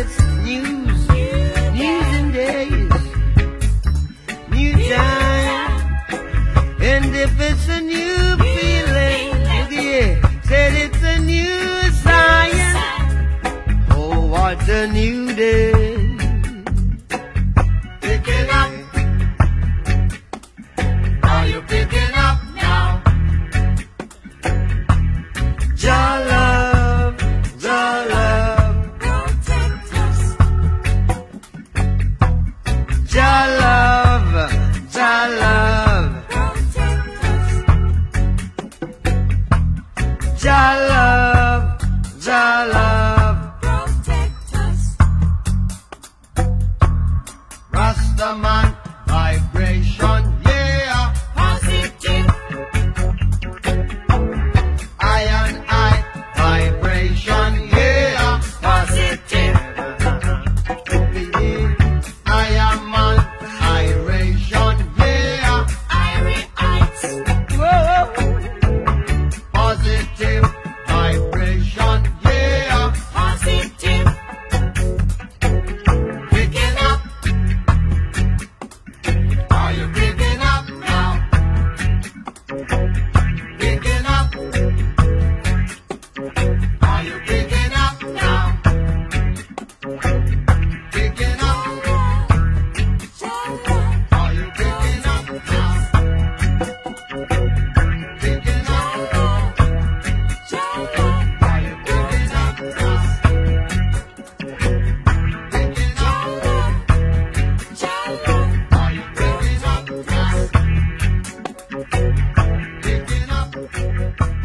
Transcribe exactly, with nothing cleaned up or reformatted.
it's news, news and days, new time. And if it's a new feeling, yeah, said it's a new science. Oh, what a new day. Picking up. Are you picking up now? Jah love, Jah love, protect us. Jah love, Jah love, protect us. Jah love, Jah love, protect us. Rastaman vibration, yeah, positive. I and I vibration, yeah, positive. I am on iration, yeah, Irites. Whoa, positive vibration, yeah, positive. Picking up. Are you picking up now? Picking up. Are you picking up now? Picking up. Are you picking up now? Picking up. Are you picking up now? Picking up. Are you picking up now? Picking up.